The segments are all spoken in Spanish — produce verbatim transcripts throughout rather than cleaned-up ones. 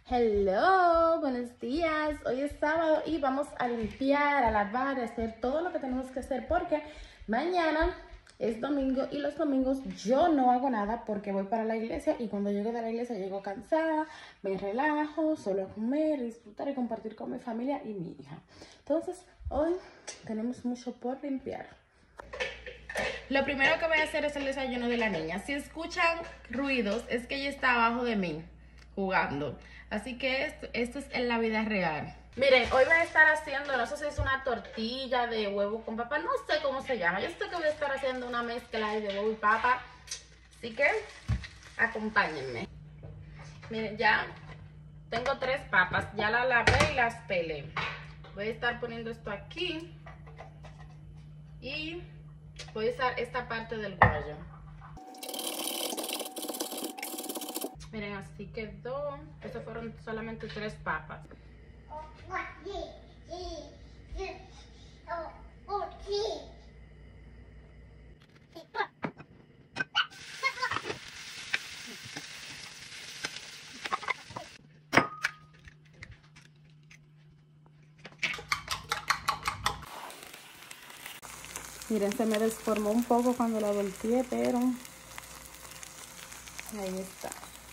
Hello, buenos días. Hoy es sábado y vamos a limpiar, a lavar, a hacer todo lo que tenemos que hacer porque mañana es domingo y los domingos yo no hago nada porque voy para la iglesia y cuando llego de la iglesia llego cansada, me relajo, solo a comer, disfrutar y compartir con mi familia y mi hija. Entonces, hoy tenemos mucho por limpiar. Lo primero que voy a hacer es el desayuno de la niña. Si escuchan ruidos, es que ella está abajo de mí jugando. Así que esto, esto es en la vida real. Miren, hoy voy a estar haciendo, no sé si es una tortilla de huevo con papa, no sé cómo se llama. Yo sé que voy a estar haciendo una mezcla de huevo y papa. Así que acompáñenme. Miren, ya tengo tres papas, ya las lavé y las pelé. Voy a estar poniendo esto aquí y voy a usar esta parte del guayo. Miren, así quedó. Estas fueron solamente tres papas. Miren, se me desformó un poco cuando la volteé, pero ahí está.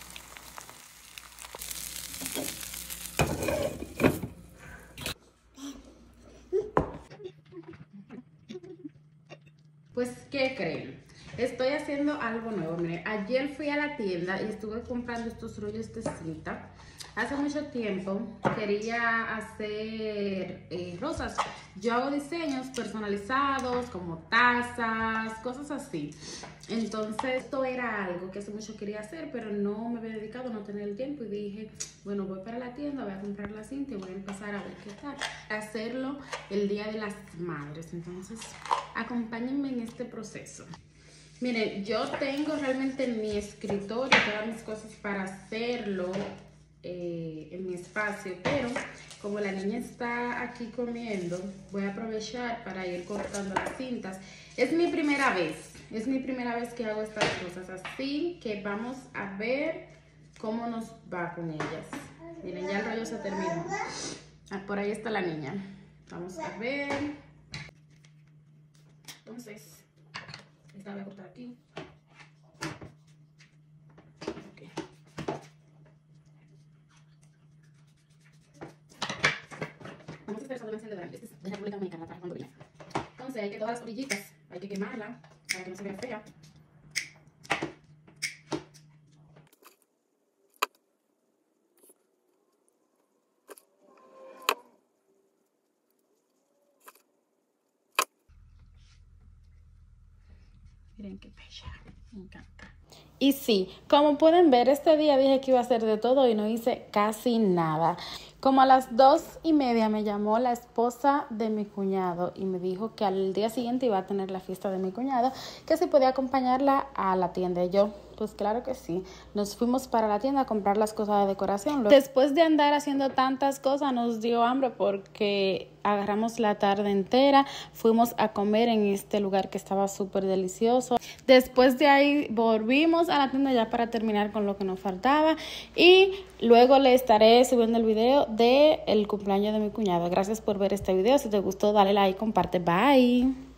Pues, ¿qué creen? Estoy haciendo algo nuevo. Miren, ayer fui a la tienda y estuve comprando estos rollos de cinta. Hace mucho tiempo quería hacer eh, rosas. Yo hago diseños personalizados como tazas, cosas así. Entonces esto era algo que hace mucho quería hacer, pero no me había dedicado, no tenía el tiempo. Y dije, bueno, voy para la tienda, voy a comprar la cinta y voy a empezar a ver qué tal. Hacerlo el Día de las Madres. Entonces acompáñenme en este proceso. Miren, yo tengo realmente en mi escritorio todas mis cosas para hacerlo. Eh, en mi espacio, pero como la niña está aquí comiendo, voy a aprovechar para ir cortando las cintas. Es mi primera vez, es mi primera vez que hago estas cosas, así que vamos a ver cómo nos va con ellas. Miren, ya el rollo se terminó. Ah, por ahí está la niña. Vamos a ver. Entonces, esta voy a cortar aquí. Es de República Dominicana para cuando viene. Entonces hay que todas las orillitas, hay que quemarla para que no se vea fea. Miren qué bella, me encanta. Y sí, como pueden ver, este día dije que iba a hacer de todo y no hice casi nada. Como a las dos y media me llamó la esposa de mi cuñado y me dijo que al día siguiente iba a tener la fiesta de mi cuñado, que si podía acompañarla a la tienda. Y yo, pues claro que sí. Nos fuimos para la tienda a comprar las cosas de decoración. Después de andar haciendo tantas cosas, nos dio hambre porque agarramos la tarde entera. Fuimos a comer en este lugar que estaba súper delicioso. Después de ahí volvimos a la tienda ya para terminar con lo que nos faltaba. Y luego le estaré subiendo el video de el cumpleaños de mi cuñado. Gracias por ver este video. Si te gustó, dale like, comparte. Bye.